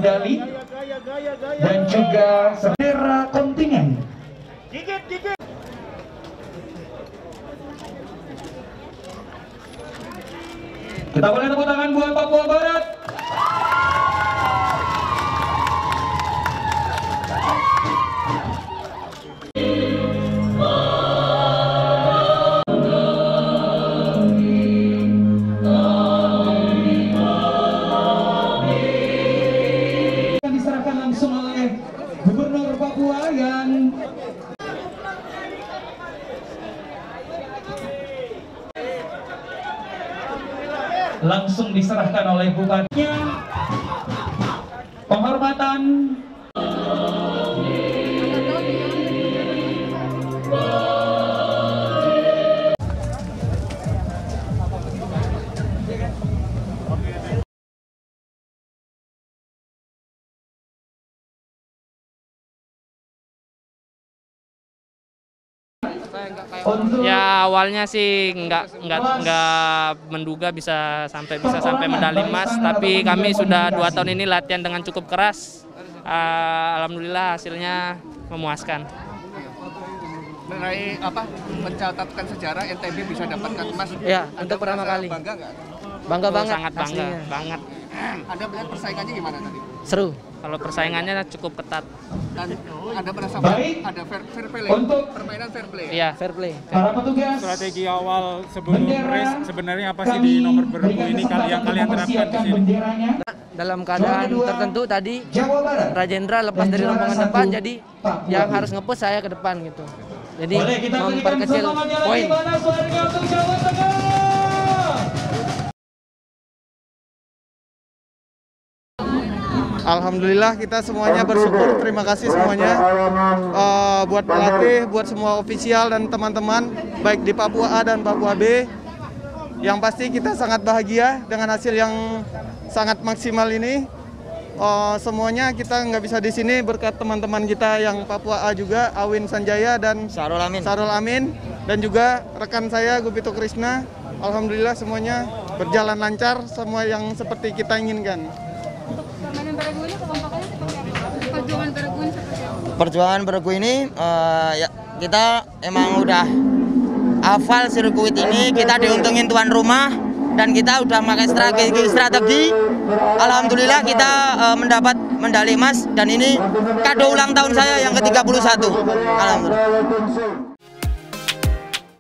medali dan juga bendera kontingen. Kita boleh tepuk tangan buat Papua Barat. Diserahkan langsung oleh Gubernur Papua yang langsung diserahkan oleh bupatinya. Penghormatan ya awalnya sih nggak menduga bisa sampai medali emas, tapi kami sudah 2 tahun ini latihan dengan cukup keras. Alhamdulillah hasilnya memuaskan. Mengenai mencatatkan sejarah NTB bisa dapatkan emas. Ya, untuk pertama kali. Bangga nggak? Bangga banget. Sangat bangga, banget. Anda melihat persaingannya gimana tadi? Seru. Kalau persaingannya cukup ketat. Dan Anda merasa ada fair play, permainan fair play. Iya, fair play. para petugas Strategi awal sebelum race sebenarnya apa sih di nomor bergu ini yang kalian terapkan di sini? Dalam keadaan tertentu tadi Jawa Barat. Rajendra lepas dari rombongan depan, jadi yang harus nge-push saya ke depan gitu. Jadi Boleh kita berikan memperkecil semangatnya lagi, poin. mana suaranya untuk Jawa Tengah? Alhamdulillah kita semuanya bersyukur, terima kasih semuanya buat pelatih, buat semua ofisial dan teman-teman baik di Papua A dan Papua B. Yang pasti kita sangat bahagia dengan hasil yang sangat maksimal ini. Semuanya kita nggak bisa di sini berkat teman-teman kita yang Papua A juga, Awin Sanjaya dan Sarul Amin, dan juga rekan saya Gupito Krishna. Alhamdulillah semuanya berjalan lancar, semua yang seperti kita inginkan. Permainan bergu ini kekompakannya seperti apa? Perjuangan bergu ini seperti apa? Perjuangan bergu ini ya kita emang udah hafal sirkuit ini, kita diuntungin tuan rumah dan kita udah pakai strategi. Alhamdulillah kita mendapat medali emas dan ini kado ulang tahun saya yang ke-31. Alhamdulillah.